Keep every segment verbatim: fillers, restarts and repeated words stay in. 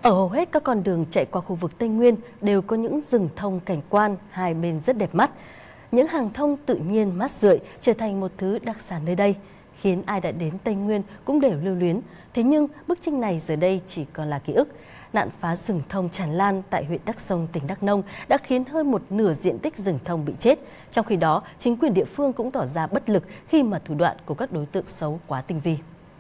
Ở hầu hết các con đường chạy qua khu vực Tây Nguyên đều có những rừng thông cảnh quan hai bên rất đẹp mắt. Những hàng thông tự nhiên mát rượi trở thành một thứ đặc sản nơi đây, khiến ai đã đến Tây Nguyên cũng đều lưu luyến. Thế nhưng bức tranh này giờ đây chỉ còn là ký ức. Nạn phá rừng thông tràn lan tại huyện Đắk Sông, tỉnh Đắk Nông đã khiến hơn một nửa diện tích rừng thông bị chết. Trong khi đó, chính quyền địa phương cũng tỏ ra bất lực khi mà thủ đoạn của các đối tượng xấu quá tinh vi.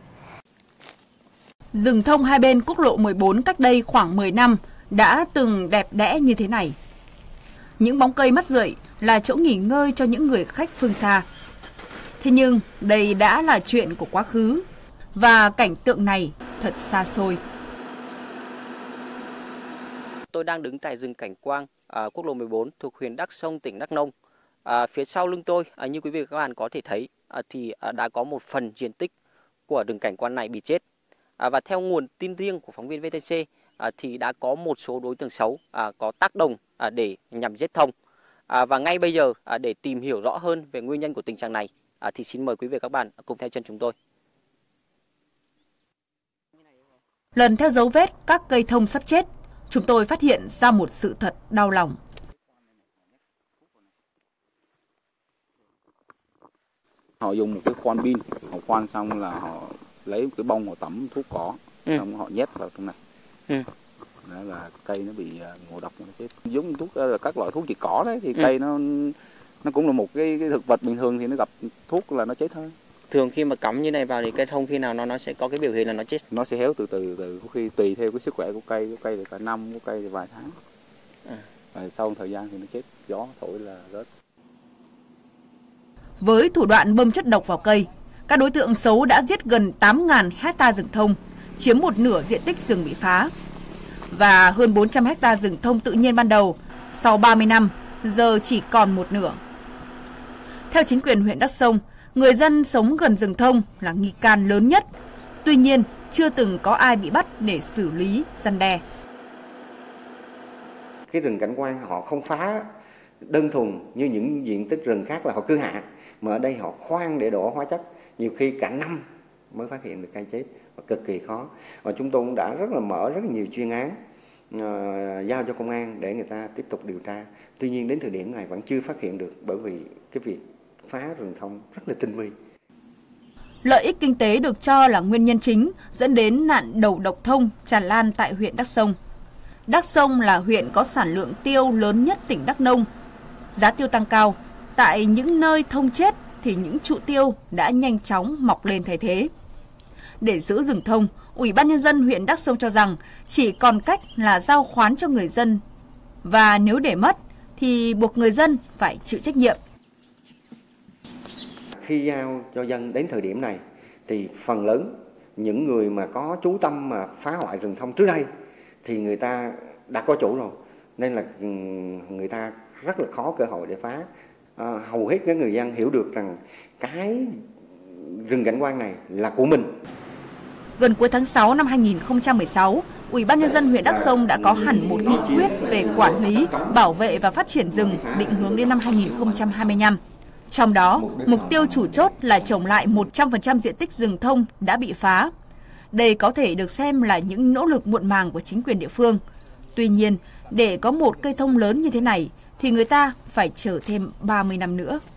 Rừng thông hai bên quốc lộ mười bốn cách đây khoảng mười năm đã từng đẹp đẽ như thế này. Những bóng cây mát rượi là chỗ nghỉ ngơi cho những người khách phương xa. Thế nhưng đây đã là chuyện của quá khứ và cảnh tượng này thật xa xôi. Tôi đang đứng tại rừng cảnh quan à, quốc lộ mười bốn thuộc huyện Đắk Sông, tỉnh Đắk Nông. À, phía sau lưng tôi, à, như quý vị và các bạn có thể thấy, à, thì à, đã có một phần diện tích của rừng cảnh quan này bị chết. À, và theo nguồn tin riêng của phóng viên vê tê xê, à, thì đã có một số đối tượng xấu à, có tác động à, để nhằm giết thông. À, và ngay bây giờ à, để tìm hiểu rõ hơn về nguyên nhân của tình trạng này, à, thì xin mời quý vị và các bạn cùng theo chân chúng tôi. Lần theo dấu vết các cây thông sắp chết, chúng tôi phát hiện ra một sự thật đau lòng. Họ dùng một cái khoan pin, họ khoan xong là họ lấy một cái bông họ tẩm thuốc cỏ, ừ. xong họ nhét vào trong này. Ừ. Đó là cây nó bị ngộ độc nó chết. Giống như thuốc là các loại thuốc diệt cỏ đấy thì ừ. cây nó nó cũng là một cái, cái thực vật bình thường thì nó gặp thuốc là nó chết thôi. Thường khi mà cắm như này vào thì cây thông khi nào nó nó sẽ có cái biểu hiện là nó chết? Nó sẽ héo từ từ từ có khi tùy theo cái sức khỏe của cây, có cây thì cả năm, có cây thì vài tháng. À. Và sau một thời gian thì nó chết, gió thổi là rớt. Với thủ đoạn bơm chất độc vào cây, các đối tượng xấu đã giết gần tám nghìn hecta rừng thông, chiếm một nửa diện tích rừng bị phá. Và hơn bốn trăm hecta rừng thông tự nhiên ban đầu, sau ba mươi năm, giờ chỉ còn một nửa. Theo chính quyền huyện Đắk Sông, người dân sống gần rừng thông là nghi can lớn nhất. Tuy nhiên, chưa từng có ai bị bắt để xử lý, răn đe. Cái rừng cảnh quan họ không phá đơn thuần như những diện tích rừng khác là họ cưa hạ, mà ở đây họ khoan để đổ hóa chất, nhiều khi cả năm mới phát hiện được cây chết, và cực kỳ khó. Và chúng tôi cũng đã rất là mở rất là nhiều chuyên án uh, giao cho công an để người ta tiếp tục điều tra. Tuy nhiên đến thời điểm này vẫn chưa phát hiện được, bởi vì cái việc phá rừng thông rất là tinh vi. Lợi ích kinh tế được cho là nguyên nhân chính dẫn đến nạn đầu độc thông tràn lan tại huyện Đắk Sông. Đắk Sông là huyện có sản lượng tiêu lớn nhất tỉnh Đắk Nông. Giá tiêu tăng cao, tại những nơi thông chết thì những trụ tiêu đã nhanh chóng mọc lên thay thế. Để giữ rừng thông, Ủy ban Nhân dân huyện Đắk Sông cho rằng chỉ còn cách là giao khoán cho người dân. Và nếu để mất thì buộc người dân phải chịu trách nhiệm. Khi giao cho dân đến thời điểm này thì phần lớn những người mà có chú tâm mà phá hoại rừng thông trước đây thì người ta đã có chủ rồi, nên là người ta rất là khó cơ hội để phá. À, hầu hết các người dân hiểu được rằng cái rừng cảnh quan này là của mình. Gần cuối tháng sáu năm hai nghìn không trăm mười sáu, Ủy ban Nhân dân huyện Đắk Sông đã có hẳn một nghị quyết về quản lý, bảo vệ và phát triển rừng định hướng đến năm hai nghìn không trăm hai mươi lăm. Trong đó, mục tiêu chủ chốt là trồng lại một trăm phần trăm diện tích rừng thông đã bị phá. Đây có thể được xem là những nỗ lực muộn màng của chính quyền địa phương. Tuy nhiên, để có một cây thông lớn như thế này, thì người ta phải chờ thêm ba mươi năm nữa.